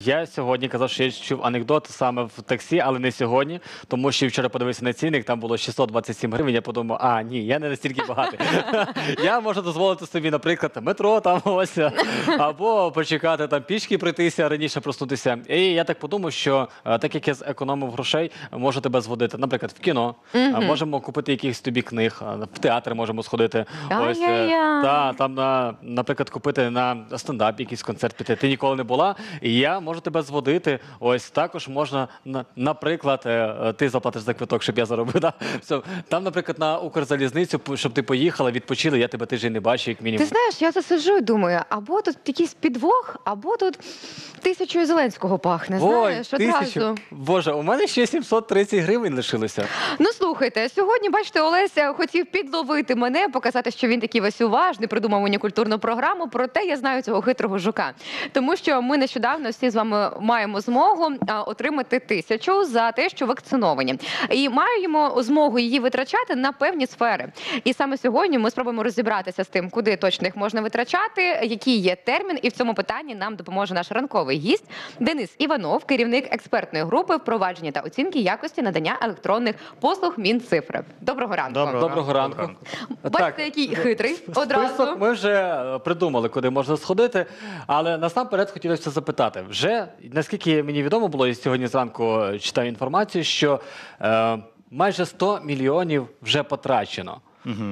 Я сьогодні казав, що я чув анекдот саме в таксі, але не сьогодні, тому що вчора подивився на цінник, там було 627 гривень, я подумав, ні, я не настільки багатий. Я можу дозволити собі, наприклад, метро там ось, або почекати там пішки пройтися, раніше проснутися. І я так подумав, що так як я зекономив грошей, можу тебе зводити, наприклад, в кіно, можемо купити якихось тобі книг, в театр можемо сходити. Ось, там, наприклад, купити на стендап якийсь концерт піти. Ти ніколи не була, і я можу тебе зводити. Ось також можна, наприклад, ти заплатиш за квиток, щоб я заробив. Да? Все. Там, наприклад, на Укрзалізницю, щоб ти поїхала, відпочила, я тебе тиждень не бачу, як мінімум. Ти знаєш, я засиджу і думаю, або тут якийсь підвох, або тут 1000 Зеленського пахне, знаєш, одразу. Боже, у мене ще 730 гривень лишилося. Ну, слухайте, сьогодні, бачите, Олеся хотів підловити мене, показати, що він такий весь уважний, придумав мені культурну програму, проте я знаю цього хитрого жука. Тому що ми нещодавно всі з вами маємо змогу отримати 1000 за те, що вакциновані. І маємо змогу її витрачати на певні сфери. І саме сьогодні ми спробуємо розібратися з тим, куди точно їх можна витрачати, який є термін. І в цьому питанні нам допоможе наш ранковий гість Денис Іванов, керівник експертної групи впровадження та оцінки якості надання електронних послуг Мінцифри. Доброго ранку. Доброго ранку. Бачите, який хитрий одразу. Список ми вже придумали, куди можна сходити, але насамперед хотілося запитати. Вже, наскільки мені відомо було, і сьогодні зранку читав інформацію, що майже 100 мільйонів вже потрачено.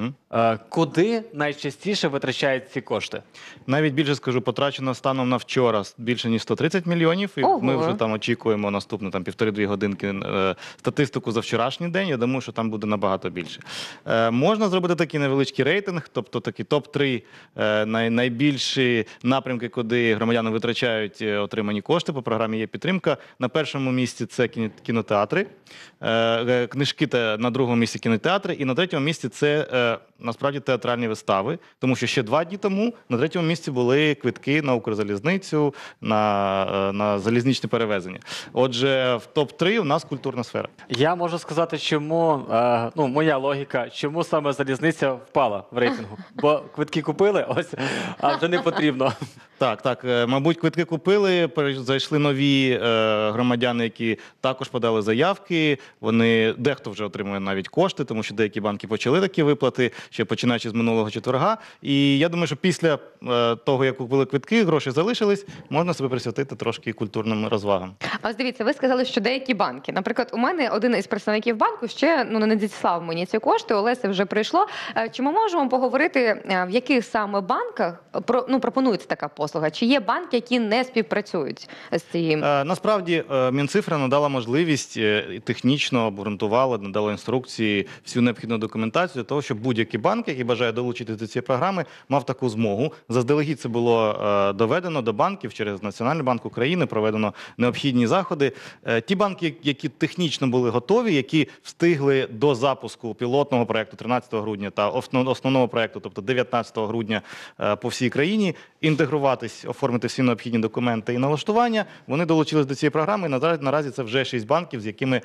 Куди найчастіше витрачають ці кошти? Навіть більше скажу, потрачено станом на вчора більше ніж 130 мільйонів. І ми вже там очікуємо наступну 1,5-2 годинки статистику за вчорашній день. Я думаю, що там буде набагато більше. Можна зробити такий невеличкий рейтинг, тобто такі топ-3 найбільші напрямки, куди громадяни витрачають отримані кошти. По програмі є підтримка. На першому місці це кінотеатри, книжки на другому місці кінотеатри, і на третьому місці це насправді театральні вистави, тому що ще 2 дні тому на третьому місці були квитки на Укрзалізницю, на залізничне перевезення. Отже, в топ-3 у нас культурна сфера. Я можу сказати, чому, моя логіка, чому саме залізниця впала в рейтингу. Бо квитки купили, ось, а вже не потрібно. Так, мабуть, квитки купили, зайшли нові громадяни, які також подали заявки, дехто вже отримує навіть кошти, тому що деякі банки почали такі виплати, ще починаючи з минулого четверга. І я думаю, що після того, як купили квитки, гроші залишились, можна себе присвятити трошки культурним розвагам. А ось дивіться, ви сказали, що деякі банки. Наприклад, у мене один із представників банку ще не надіслав мені ці кошти, Олеся вже прийшло. Чи ми можемо поговорити, в яких саме банках пропонується така послуга? Чи є банки, які не співпрацюють з цією? Насправді, Мінцифра надала можливість, технічно обґрунтувала, надала інструкції, всю необхідну документацію для того, щоб будь-який банк, який бажає долучитися до цієї програми, мав таку змогу. Заздалегідь це було доведено до банків через Національний банк України, проведено необхідні заходи. Ті банки, які технічно були готові, які встигли до запуску пілотного проєкту 13 грудня та основного проєкту, тобто 19 грудня по всій країні, інтегруватись, оформити всі необхідні документи і налаштування, вони долучились до цієї програми. І наразі це вже 6 банків,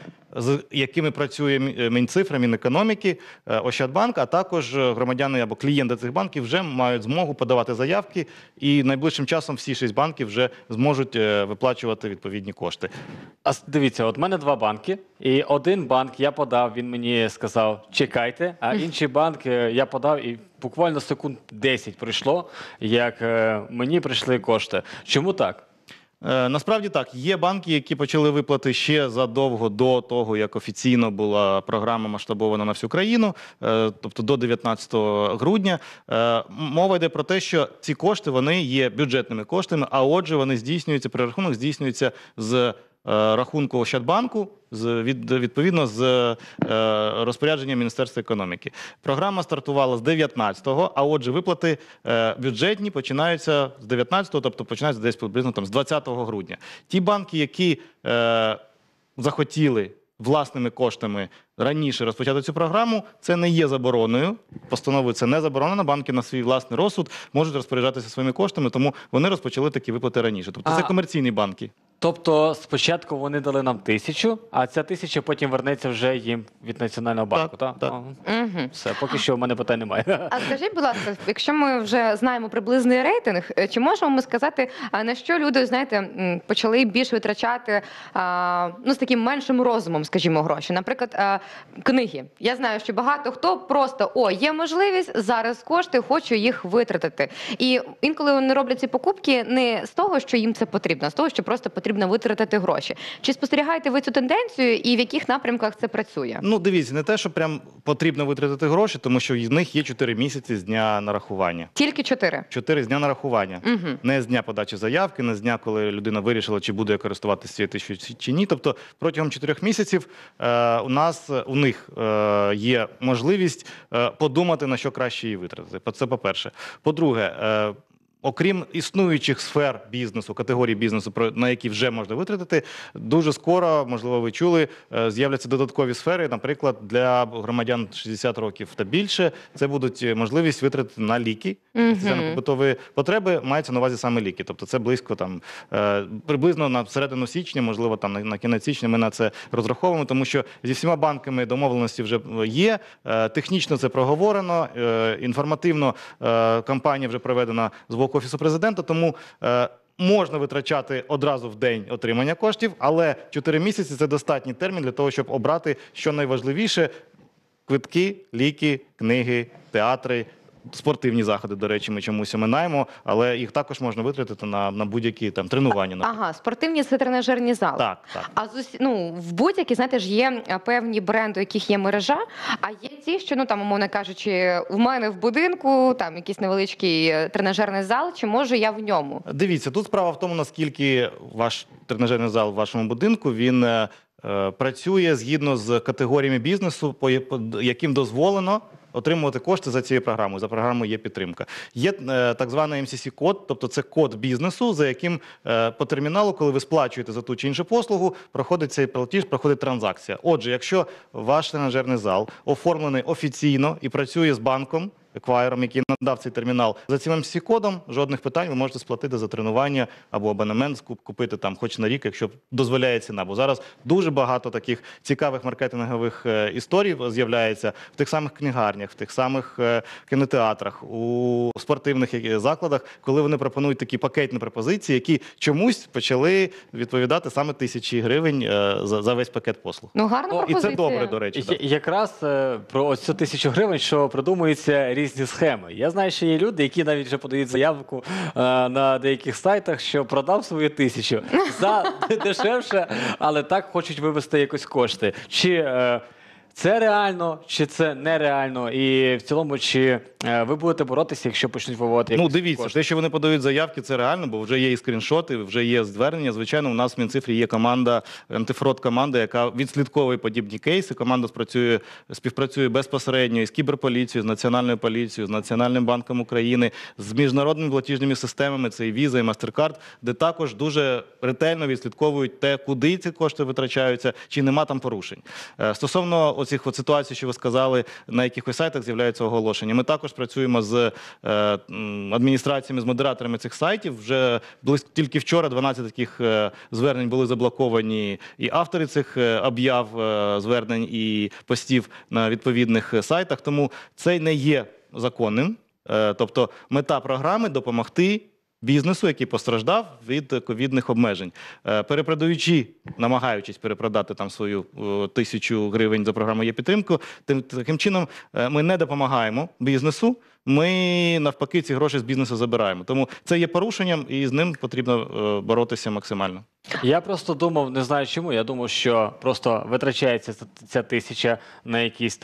з якими працює Мінцифра, Мінекономіки, Ощадбанк, а також громадяни або клієнти цих банків вже мають змогу подавати заявки, і найближчим часом всі 6 банків вже зможуть виплачувати відповідні кошти. А дивіться, от в мене 2 банки, і один банк я подав, він мені сказав, чекайте, а інший банк я подав, і буквально секунд 10 пройшло, як мені прийшли кошти. Чому так? Насправді так, є банки, які почали виплати ще задовго до того, як офіційно була програма масштабована на всю країну, тобто до 19 грудня. Мова йде про те, що ці кошти, вони є бюджетними коштами, а отже вони здійснюються, перерахунок здійснюється з рахунку Ощадбанку, відповідно з розпорядження Міністерства економіки. Програма стартувала з 19-го, а отже виплати бюджетні починаються з 19-го, тобто починаються десь приблизно з 20 грудня. Ті банки, які захотіли власними коштами раніше розпочати цю програму, це не є забороною. Постановою це не заборонено. Банки на свій власний розсуд можуть розпоряджатися своїми коштами, тому вони розпочали такі виплати раніше. Тобто це комерційні банки. Тобто спочатку вони дали нам 1000, а ця 1000 потім вернеться вже їм від Національного банку, так? так. Мгм. Все, поки що в мене питань немає. А скажіть, будь ласка, якщо ми вже знаємо приблизний рейтинг, чи можемо ми сказати, на що люди, знаєте, почали більше витрачати з таким меншим розумом, скажімо, гроші? Наприклад, книги. Я знаю, що багато хто просто є можливість, зараз кошти, хочу їх витратити. І інколи вони роблять ці покупки не з того, що їм це потрібно, а з того, що просто потрібно витратити гроші. Чи спостерігаєте ви цю тенденцію і в яких напрямках це працює? Ну, дивіться, не те, що прям потрібно витратити гроші, тому що в них є 4 місяці з дня нарахування. Тільки 4? 4 з дня нарахування. Угу. Не з дня подачі заявки, не з дня, коли людина вирішила, чи буде користуватися цією тисячою чи ні. Тобто протягом 4 місяців у них є можливість подумати, на що краще її витратити. Це по-перше. По-друге, окрім існуючих сфер бізнесу, категорій бізнесу, на які вже можна витратити, дуже скоро, можливо, ви чули, з'являться додаткові сфери, наприклад, для громадян 60 років та більше. Це будуть можливість витратити на ліки, соціально-побутові потреби, мається на увазі саме ліки. Тобто це близько приблизно на середину січня, можливо, на кінець січня ми на це розраховуємо, тому що зі всіма банками домовленості вже є, технічно це проговорено, інформативно кампанія вже проведена з боку Офісу Президента, тому можна витрачати одразу в день отримання коштів, але 4 місяці – це достатній термін для того, щоб обрати, що найважливіше – квитки, ліки, книги, театри, спортивні заходи, до речі, ми чомусь оминаємо, але їх також можна витратити на будь-які тренування. Ага, спортивні – це тренажерні зали. Так. А в будь-які, знаєте ж, є певні бренди, у яких є мережа, а є ті, що, умовно кажучи, в мене в будинку, якийсь невеличкий тренажерний зал, чи може я в ньому? Дивіться, тут справа в тому, наскільки ваш тренажерний зал в вашому будинку, він працює згідно з категоріями бізнесу, по яким дозволено отримувати кошти за цією програмою. За програмою є підтримка. Є так званий MCC-код, тобто це код бізнесу, за яким по терміналу, коли ви сплачуєте за ту чи іншу послугу, проходить цей платіж, проходить транзакція. Отже, якщо ваш тренажерний зал оформлений офіційно і працює з банком, еквайром, який надав цей термінал, за цим MCC-кодом жодних питань, ви можете сплатити за тренування або абонемент, купити хоч на рік, якщо дозволяє ціна. Бо зараз дуже багато таких цікавих маркетингових історій з'являється в тих самих книгарнях, в тих самих кінотеатрах, у спортивних закладах, коли вони пропонують такі пакетні пропозиції, які чомусь почали відповідати саме 1000 гривень за весь пакет послуг. Гарна пропозиція. І це добре, до речі. Якраз про ось цю 1000 гривень, що придумується різні схеми. Я знаю, що є люди, які навіть вже подають заявку на деяких сайтах, що продав свою 1000 за дешевше, але так хочуть вивести якось кошти. Чи це реально, чи це нереально? І в цілому, чи ви будете боротися, якщо почнуть виводити якісь Дивіться, кошти? те, що вони подають заявки, це реально, бо вже є і скріншоти, вже є звернення. Звичайно, у нас в Мінцифрі є команда, антифрод-команда, яка відслідковує подібні кейси. Команда співпрацює безпосередньо із кіберполіцією, з Національною поліцією, з Національним банком України, з міжнародними платіжними системами, це і Visa, і MasterCard, де також дуже ретельно відслідковують те, куди ці кошти витрачаються, чи нема там порушень. Стосовно оцих ситуацій, що ви сказали, на якихось сайтах з'являються оголошення. Ми також працюємо з адміністраціями, з модераторами цих сайтів. Вже тільки вчора 12 таких звернень були заблоковані, і автори цих об'яв, звернень і постів на відповідних сайтах. Тому це не є законним. Тобто мета програми – допомогти бізнесу, який постраждав від ковідних обмежень. Перепродаючи, намагаючись перепродати свою 1000 гривень за програмою «Є-підтримка», таким чином ми не допомагаємо бізнесу, ми навпаки ці гроші з бізнесу забираємо. Тому це є порушенням і з ним потрібно боротися максимально. Я просто думав, не знаю чому, я думав, що просто витрачається ця 1000 на якісь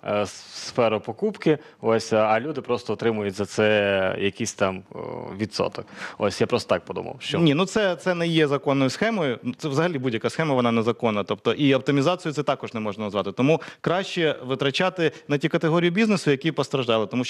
сферу покупки, а люди просто отримують за це якийсь відсоток. Я просто так подумав. Що... Ні, це не є законною схемою, це взагалі будь-яка схема, вона незаконна. Тобто і оптимізацію це також не можна назвати. Тому краще витрачати на ті категорії бізнесу, які постраждали, тому що тим самим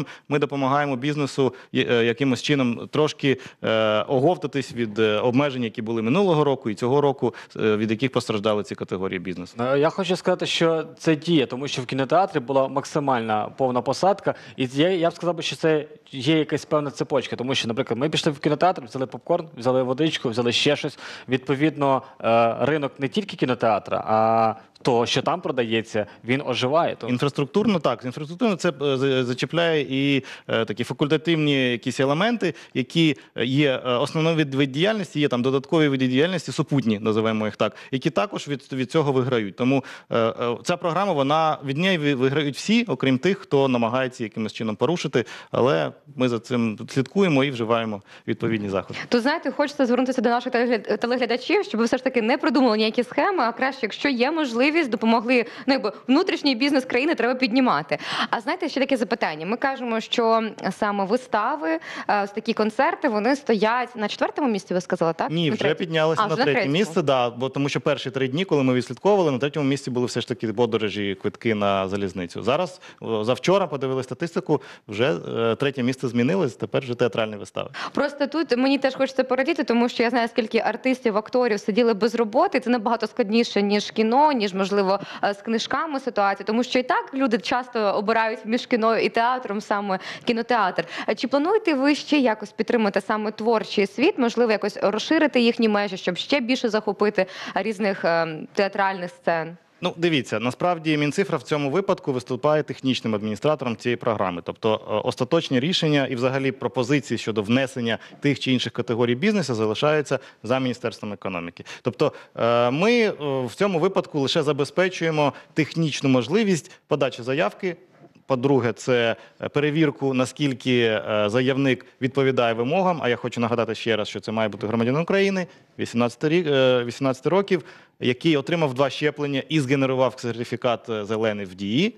чином ми допомагаємо бізнесу якимось чином трошки оговтатись від обмежень, які були минулого року і цього року, від яких постраждали ці категорії бізнесу. Я хочу сказати, що це діє, тому що в кінотеатрі була максимальна повна посадка, і я б сказав, що це є якась певна цепочка, тому що, наприклад, ми пішли в кінотеатр, взяли попкорн, взяли водичку, взяли ще щось. Відповідно, ринок не тільки кінотеатра, а того, що там продається, він оживає. Інфраструктурно так. Інфраструктурно це зачіпляє і такі факультативні якісь елементи, які є основною від діяльності, є там додаткові види діяльності, супутні, називаємо їх так, які також від цього виграють. Тому ця програма, вона від неї виграють всі, окрім тих, хто намагається якимось чином порушити, але ми за цим слідкуємо і вживаємо відповідні заходи. То, знаєте, хочеться звернутися до наших телеглядачів, щоб ви все ж таки не придумали ніякі схеми, а краще, якщо є можливість, допомогли, внутрішній бізнес країни треба піднімати. А знаєте, ще таке запитання. Ми кажемо, що саме вистави, такі концерти, вони стоять на 4-му місці, ви сказали, так? Ні, вже піднялися на 3-е місце, да, бо тому що перші 3 дні, коли ми відслідковували, на 3-му місці були все ж таки подорожі, квитки на залізницю. Зараз, завчора, подивили статистику, вже 3-е місце змінилось, тепер вже театральні вистави. Просто тут мені теж хочеться порадіти, тому що я знаю, скільки артистів, акторів сиділи без роботи. Це набагато складніше, ніж кіно, ніж, можливо, з книжками ситуація, тому що і так люди часто обирають між кіно і театром саме кінотеатр. Чи плануєте ви ще якось підтримати саме творчий світ, можливо, якось розширити їхні межі, щоб ще більше захопити різних театральних сцен? Ну, дивіться, насправді Мінцифра в цьому випадку виступає технічним адміністратором цієї програми. Тобто остаточні рішення і взагалі пропозиції щодо внесення тих чи інших категорій бізнесу залишаються за Міністерством економіки. Тобто ми в цьому випадку лише забезпечуємо технічну можливість подачі заявки. По-друге, це перевірку, наскільки заявник відповідає вимогам. А я хочу нагадати ще раз, що це має бути громадянин України, 18 років, який отримав 2 щеплення і згенерував сертифікат зелений в дії.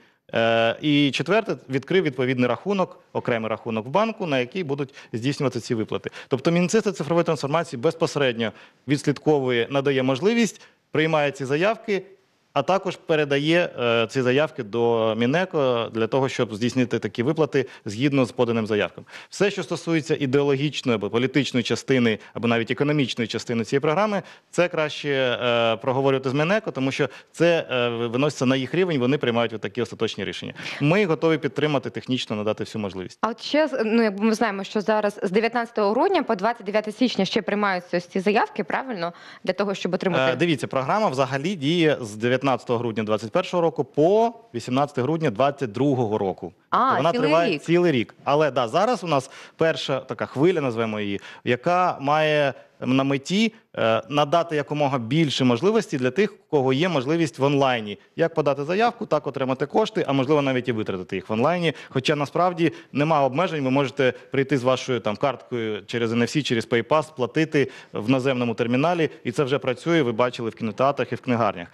І четверте, відкрив відповідний рахунок, окремий рахунок в банку, на який будуть здійснювати ці виплати. Тобто Міністерство цифрової трансформації безпосередньо відслідковує, надає можливість, приймає ці заявки, а також передає ці заявки до Мінеко для того, щоб здійснити такі виплати згідно з поданим заявкам. Все, що стосується ідеологічної або політичної частини, або навіть економічної частини цієї програми, це краще проговорювати з Мінеко, тому що це виноситься на їх рівень, вони приймають такі остаточні рішення. Ми готові підтримати, технічно надати всю можливість. А от ще, якби ми знаємо, що зараз з 19 грудня по 29 січня ще приймаються ці заявки, правильно? Для того, щоб отримати... Дивіться, програма взагалі діє з 19 грудня 2021 року по 18 грудня 2022 року. Вона триває цілий рік. Але да, зараз у нас перша така хвиля, назвемо її, яка має на меті надати якомога більше можливостей для тих, у кого є можливість в онлайні. Як подати заявку, так отримати кошти, а можливо навіть і витратити їх в онлайні. Хоча насправді нема обмежень, ви можете прийти з вашою карткою через NFC, через PayPass, сплатити в наземному терміналі, і це вже працює, ви бачили в кінотеатрах і в книгарнях.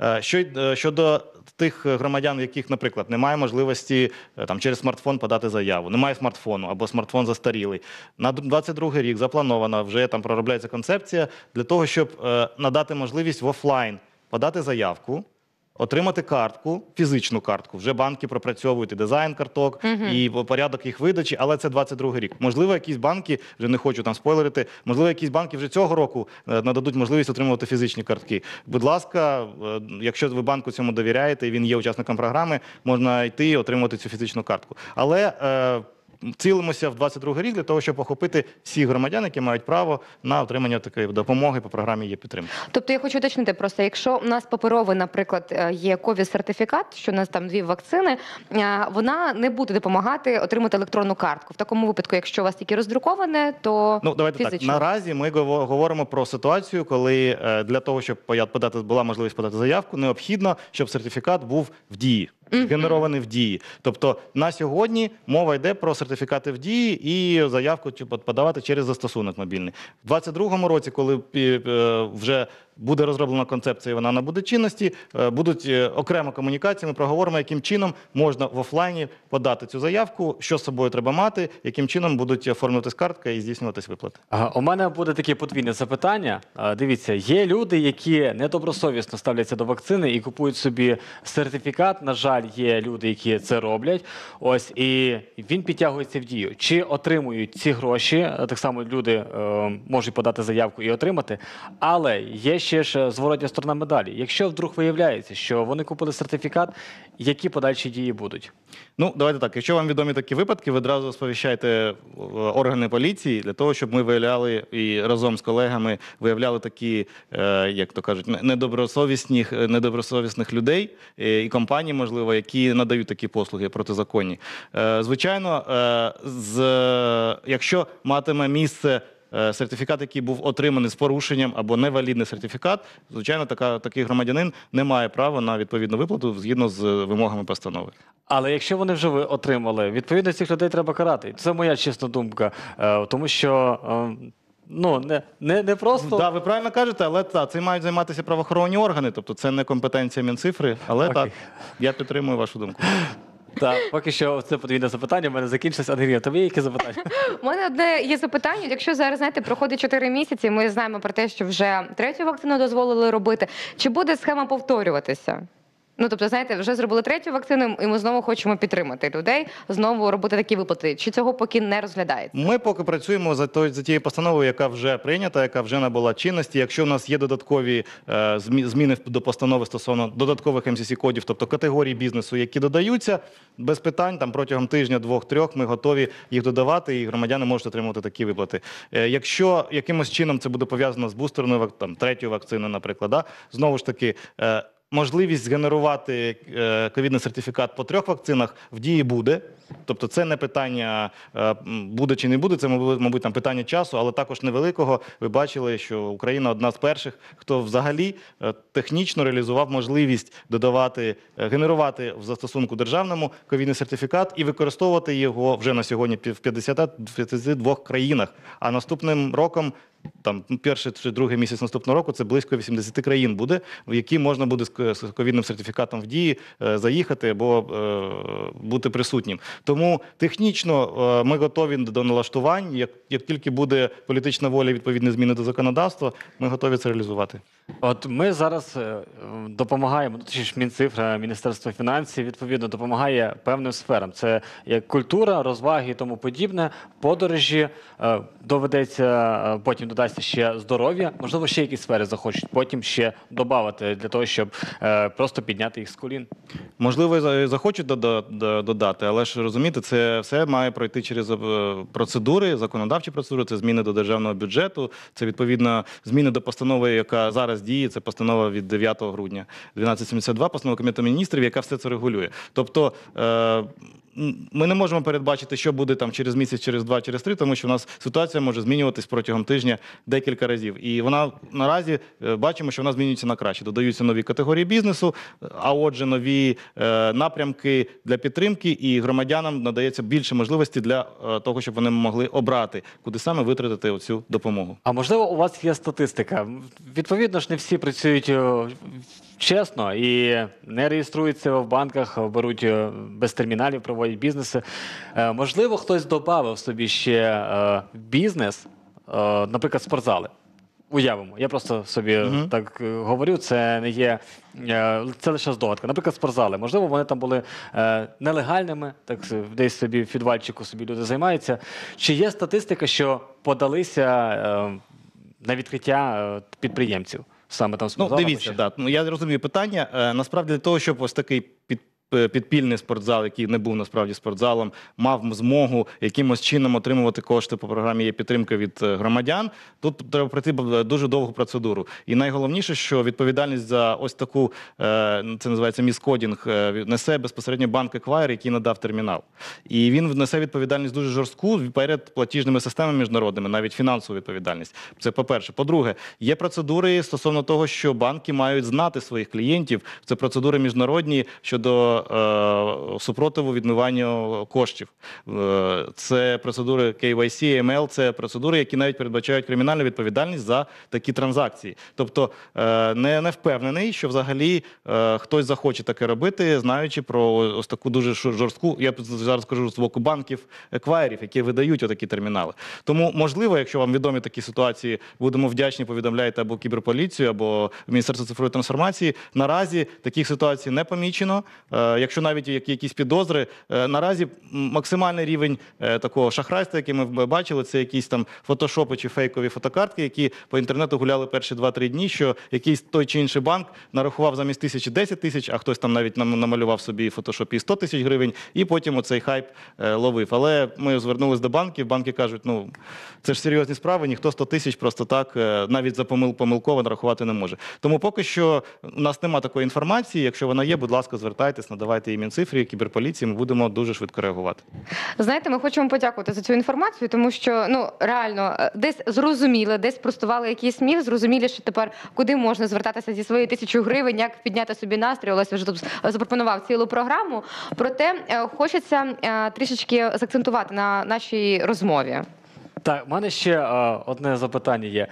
Щодо тих громадян, в яких, наприклад, немає можливості через смартфон подати заяву, немає смартфону або смартфон застарілий. На 2022 рік запланована, вже там проробляється концепція для того, щоб надати можливість в офлайн подати заявку, отримати картку, фізичну картку. Вже банки пропрацьовують і дизайн карток, і порядок їх видачі, але це 22 рік. Можливо, якісь банки, вже не хочу там спойлерити, можливо, якісь банки вже цього року нададуть можливість отримувати фізичні картки. Будь ласка, якщо ви банку цьому довіряєте, і він є учасником програми, можна йти і отримувати цю фізичну картку. Але цілимося в 22 рік для того, щоб охопити всіх громадян, які мають право на отримання такої допомоги по програмі «Є-підтримка». Тобто я хочу уточнити просто, якщо у нас паперовий, наприклад, є ковід-сертифікат, що у нас там 2 вакцини, вона не буде допомагати отримати електронну картку. В такому випадку, якщо у вас тільки роздруковане, то давайте фізично. Так, наразі ми говоримо про ситуацію, коли для того, щоб була можливість подати заявку, необхідно, щоб сертифікат був в дії. Згенерований в дії. Тобто на сьогодні мова йде про сертифікати в дії і заявку подавати через застосунок мобільний. В 2022 році, коли вже буде розроблена концепція, вона набуде чинності, будуть окремо комунікації, ми проговоримо, яким чином можна в офлайні подати цю заявку, що з собою треба мати, яким чином будуть оформлюватись картка і здійснюватись виплати. У мене буде таке подвійне запитання. Дивіться, є люди, які недобросовісно ставляться до вакцини і купують собі сертифікат. На жаль, є люди, які це роблять. Ось, і він підтягується в дію. Чи отримують ці гроші? Так само люди можуть подати заявку і отримати. Але є ще ж зворотня сторона медалі. Якщо вдруг виявляється, що вони купили сертифікат, які подальші дії будуть? Ну, давайте так. Якщо вам відомі такі випадки, ви одразу сповіщайте органи поліції для того, щоб ми виявляли і разом з колегами виявляли такі, як то кажуть, недобросовісних людей і компаній, можливо, які надають такі послуги протизаконні. Звичайно, якщо матиме місце сертифікат, який був отриманий з порушенням або невалідний сертифікат, звичайно, такий громадянин не має права на відповідну виплату згідно з вимогами постанови. Але якщо вони вже отримали, відповідно цих людей треба карати. Це моя чесна думка. Тому що не просто... Так, ви правильно кажете, але цим мають займатися правоохоронні органи, тобто це не компетенція Мінцифри, але так, я підтримую вашу думку. Так, поки що це подвійне запитання, в мене закінчилось. Ангеліна, тобі які запитання? У мене одне є запитання. Якщо зараз, знаєте, проходить 4 місяці, ми знаємо про те, що вже 3-ю вакцину дозволили робити, чи буде схема повторюватися? Ну, тобто, знаєте, вже зробили 3-ю вакцину, і ми знову хочемо підтримати людей, знову робити такі виплати. Чи цього поки не розглядається? Ми поки працюємо за тією постановою, яка вже прийнята, яка вже набула чинності. Якщо в нас є додаткові зміни до постанови стосовно додаткових МСС-кодів, тобто категорій бізнесу, які додаються, без питань, там протягом тижня, 2-3 ми готові їх додавати, і громадяни можуть отримувати такі виплати. Якщо якимось чином це буде пов'язано з бустерною, там, 3-ю вакциною, наприклад, знову ж таки, можливість згенерувати ковідний сертифікат по 3 вакцинах в дії буде. Тобто це не питання буде чи не буде, це, мабуть, там питання часу, але також невеликого. Ви бачили, що Україна одна з перших, хто взагалі технічно реалізував можливість генерувати в застосунку державному ковідний сертифікат і використовувати його вже на сьогодні в 52 країнах. А наступним роком, там перший чи другий місяць наступного року, це близько 80 країн буде, в які можна буде з ковідним сертифікатом в дії заїхати або бути присутнім. Тому технічно ми готові до налаштувань. Як тільки буде політична воля, відповідні зміни до законодавства, ми готові це реалізувати. От ми зараз допомагаємо, точніше Мінцифра, Міністерство фінансів, відповідно, допомагає певним сферам. Це як культура, розваги і тому подібне, подорожі, доведеться, потім додасться ще здоров'я, можливо, ще якісь сфери захочуть потім ще додати для того, щоб просто підняти їх з колін. Можливо, і захочуть додати, але ж розумієте, це все має пройти через процедури, законодавчі процедури, це зміни до державного бюджету, це відповідно зміни до постанови, яка зараз діє, це постанова від 9 грудня 1272, постанова Кабінету Міністрів, яка все це регулює. Тобто ми не можемо передбачити, що буде там через місяць, через 2, через 3, тому що в нас ситуація може змінюватись протягом тижня декілька разів. І вона наразі бачимо, що вона змінюється на краще. Додаються нові категорії бізнесу, а отже, нові напрямки для підтримки, і громадянам надається більше можливості для того, щоб вони могли обрати, куди саме витратити оцю допомогу. А можливо, у вас є статистика? Відповідно ж, не всі працюють чесно і не реєструються в банках, беруть без терміналів, проводять бізнеси. Можливо, хтось додав собі ще бізнес, наприклад, спортзали. Уявимо, я просто собі так говорю, це не є, це лише здогадка. Наприклад, спортзали. Можливо, вони там були нелегальними, так десь собі в підвальчику собі люди займаються. Чи є статистика, що подалися на відкриття підприємців? Саме там спортзалами? Дивіться, я розумію питання. Насправді для того, щоб ось такий підпільний спортзал, який не був насправді спортзалом, мав змогу якимось чином отримувати кошти по програмі «Є підтримка» від громадян, тут треба пройти дуже довгу процедуру. І найголовніше, що відповідальність за ось таку, це називається міскодінг, несе безпосередньо банк-еквайр, який надав термінал. І він несе відповідальність дуже жорстку перед платіжними системами міжнародними, навіть фінансову відповідальність. Це по-перше. По-друге, є процедури стосовно того, що банки мають знати своїх клієнтів. Це процедури міжнародні щодо супротиву відмиванню коштів. Це процедури KYC, AML, це процедури, які навіть передбачають кримінальну відповідальність за такі транзакції. Тобто не впевнений, що взагалі хтось захоче таке робити, знаючи про ось таку дуже жорстку, я зараз кажу з боку банків, еквайрів, які видають отакі термінали. Тому, можливо, якщо вам відомі такі ситуації, будемо вдячні, повідомляйте або кіберполіцію, або Міністерство цифрової трансформації. Наразі таких ситуацій не помічено. Якщо навіть є якісь підозри, наразі максимальний рівень такого шахрайства, який ми бачили, це якісь там фотошопи чи фейкові фотокартки, які по інтернету гуляли перші 2-3 дні, що якийсь той чи інший банк нарахував замість 1000 10 тисяч, а хтось там навіть намалював собі в фотошопі 100 тисяч гривень, і потім оцей хайп ловив. Але ми звернулись до банків, банки кажуть, ну, це ж серйозні справи, ніхто 100 тисяч просто так, навіть за помилково нарахувати не може. Тому поки що у нас немає такої інформації. Якщо вона є, будь ласка, звертайтесь, надавайте її Мінцифрі, кіберполіції, ми будемо дуже швидко реагувати. Знаєте, ми хочемо подякувати за цю інформацію, тому що, ну, реально, десь зрозуміли, десь спростували якийсь міф, зрозуміли, що тепер куди можна звертатися зі своєю 1000 гривень, як підняти собі настрій. Олесь вже тут запропонував цілу програму. Проте хочеться трішечки заакцентувати на нашій розмові. Так, в мене ще одне запитання є.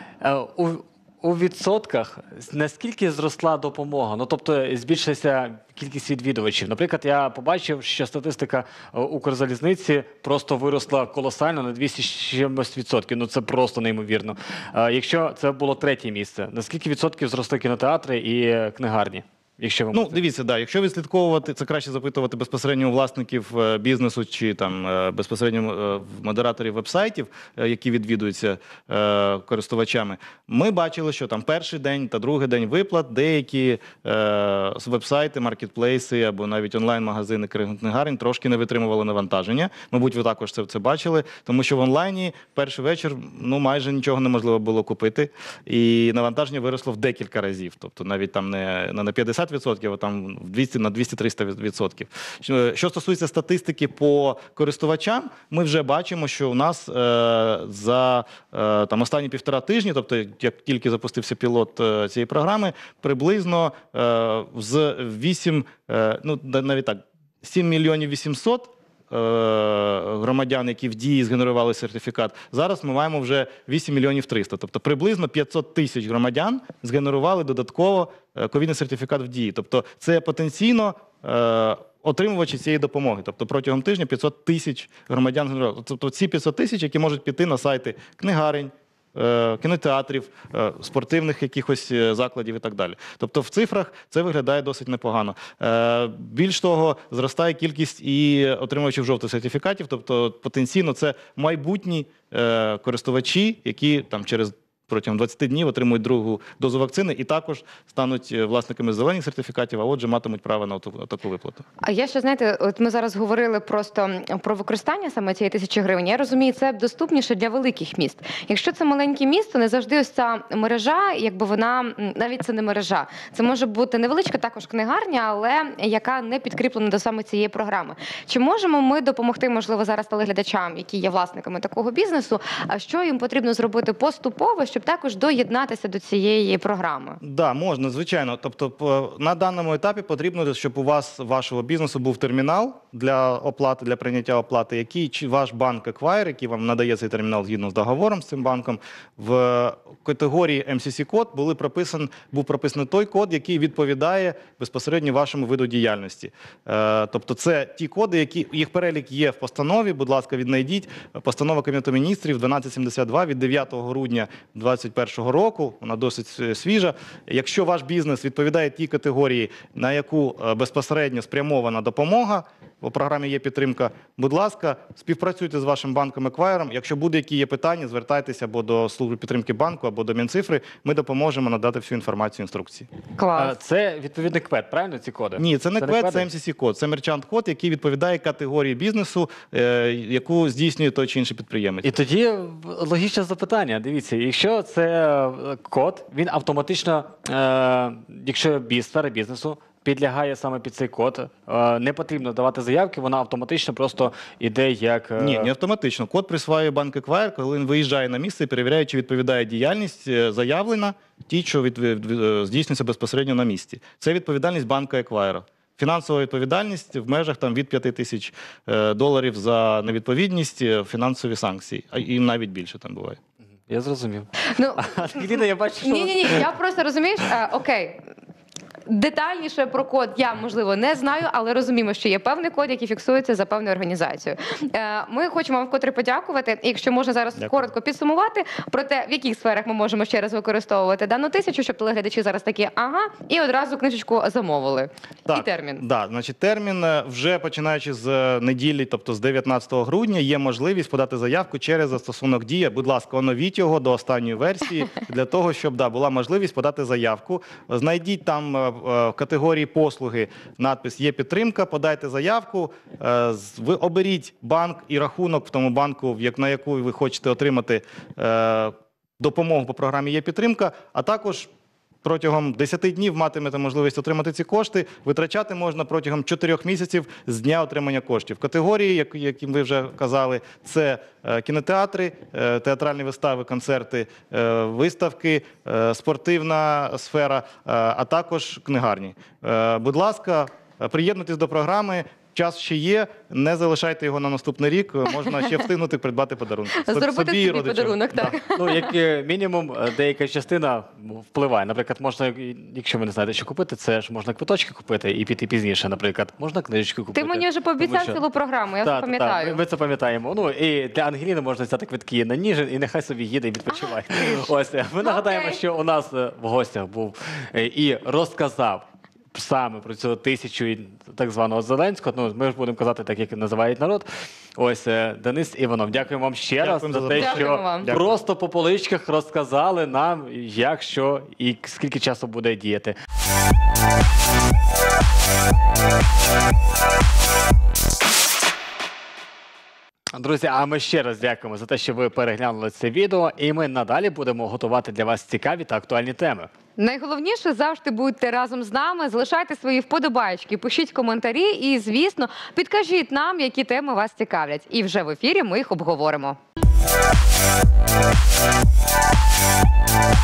У відсотках наскільки зросла допомога? Ну, тобто збільшилася кількість відвідувачів. Наприклад, я побачив, що статистика Укрзалізниці просто виросла колосально на 200 чимось відсотків. Ну, це просто неймовірно. Якщо це було 3-е місце, наскільки відсотків зросли кінотеатри і книгарні? Якщо ви Ну, дивіться, да, якщо відслідковувати, це краще запитувати безпосередньо у власників бізнесу чи там безпосередньо модераторів вебсайтів, які відвідуються користувачами. Ми бачили, що там перший день та другий день виплат деякі вебсайти, маркетплейси або навіть онлайн-магазини книгарень трошки не витримували навантаження. Мабуть, ви також це бачили, тому що в онлайні перший вечір ну майже нічого неможливо було купити, і навантаження виросло в декілька разів. Тобто навіть там не на 50%, а там на 200-300%. Що стосується статистики по користувачам, ми вже бачимо, що у нас за там останні 1,5 тижні, тобто як тільки запустився пілот цієї програми, приблизно з 8, ну навіть так, 7 мільйонів 800 громадян, які в дії згенерували сертифікат, зараз ми маємо вже 8 мільйонів 300. Тобто приблизно 500 тисяч громадян згенерували додатково ковідний сертифікат в дії. Тобто це потенційно отримувачі цієї допомоги. Тобто протягом тижня 500 тисяч громадян згенерували. Тобто ці 500 тисяч, які можуть піти на сайти книгарень, кінотеатрів, спортивних якихось закладів і так далі. Тобто в цифрах це виглядає досить непогано. Більш того, зростає кількість і отримувачів жовтих сертифікатів, тобто потенційно це майбутні користувачі, які там протягом 20 днів отримують другу дозу вакцини і також стануть власниками зелених сертифікатів, а отже матимуть право на таку виплату. А я ще, знаєте, от ми зараз говорили просто про використання саме цієї 1000 гривень. Я розумію, це доступніше для великих міст. Якщо це маленьке місто, не завжди ось ця мережа, якби вона, навіть це не мережа, це може бути невеличка також книгарня, але яка не підкріплена до саме цієї програми. Чи можемо ми допомогти, можливо, зараз телеглядачам, які є власниками такого бізнесу, а що їм потрібно зробити поступово, щоб також доєднатися до цієї програми? Так, да, можна, звичайно. Тобто на даному етапі потрібно, щоб у вас, вашого бізнесу, був термінал для оплати, для прийняття оплати, який чи ваш банк-еквайр, який вам надає цей термінал згідно з договором з цим банком, в категорії MCC-код був прописаний той код, який відповідає безпосередньо вашому виду діяльності. Тобто це ті коди, їх перелік є в постанові, будь ласка, віднайдіть. Постанова Кабінету Міністрів 1272 від 9 грудня 2021 року, вона досить свіжа. Якщо ваш бізнес відповідає тій категорії, на яку безпосередньо спрямована допомога, у програмі є підтримка, будь ласка, співпрацюйте з вашим банком-еквайром. Якщо будь-які є питання, звертайтеся або до служби підтримки банку, або до Мінцифри. Ми допоможемо надати всю інформацію, інструкції. Клас. Це відповідний КВЕД, правильно, ці коди? Ні, це не КВЕД, це MCC-код. Це мерчант-код, який відповідає категорії бізнесу, яку здійснює той чи інший підприємець. І тоді логічне запитання. Дивіться, якщо це код, він автоматично, якщо сфера бізнесу підлягає саме під цей код, не потрібно давати заявки, вона автоматично просто йде як... Ні, не автоматично. Код присваює банк-еквайр, коли він виїжджає на місце і перевіряє, чи відповідає діяльність заявлена, ті, що здійснюється безпосередньо на місці. Це відповідальність банка-еквайра. фінансова відповідальність в межах там від $5000 за невідповідність, фінансові санкції, і навіть більше там буває. Я зрозумів. Ну, Ангеліна, я бачу, що... ні, я просто, розумієш, окей. Детальніше про код я, можливо, не знаю, але розуміємо, що є певний код, який фіксується за певною організацією. Ми хочемо вам вкотре подякувати. І якщо можна зараз коротко підсумувати про те, в яких сферах ми можемо ще раз використовувати дану тисячу, щоб телеглядачі зараз такі, ага, і одразу книжечку замовили. Так, і термін. Да, значить, термін вже починаючи з неділі, тобто з 19 грудня, є можливість подати заявку через застосунок «Дія». Будь ласка, оновіть його до останньої версії для того, щоб була можливість подати заявку. Знайдіть там в категорії послуги надпис «Є підтримка», подайте заявку, ви оберіть банк і рахунок в тому банку, на яку ви хочете отримати допомогу по програмі «Є підтримка», а також протягом 10 днів матимете можливість отримати ці кошти. Витрачати можна протягом 4 місяців з дня отримання коштів. Категорії, які ви вже казали, це кінотеатри, театральні вистави, концерти, виставки, спортивна сфера, а також книгарні. Будь ласка, приєднуйтесь до програми. Час ще є, не залишайте його на наступний рік, можна ще встигнути придбати подарунки. Зробити собі родичам. подарунок, так. Ну, як мінімум, деяка частина впливає. Наприклад, можна, якщо ви не знаєте, що купити, це ж можна квиточки купити і піти пізніше, наприклад. Можна книжечку купити. Ти мені вже пообіцяв цілу програму, я це пам'ятаю. Так, ми це пам'ятаємо. Ну, і для Ангеліни можна взяти квитки на Ніжин, і нехай собі їде і відпочиває. Ось, ми нагадаємо, що у нас в гостях був і розказав саме про цю тисячу так званого Зеленського. Ну, ми ж будемо казати так, як називають народ. Ось Денис Іванов. Дякуємо вам ще раз за те, що просто по поличках розказали нам, як, що і скільки часу буде діяти. Друзі, а ми ще раз дякуємо за те, що ви переглянули це відео, і ми надалі будемо готувати для вас цікаві та актуальні теми. Найголовніше, завжди будьте разом з нами, залишайте свої вподобайки, пишіть коментарі і, звісно, підкажіть нам, які теми вас цікавлять. І вже в ефірі ми їх обговоримо.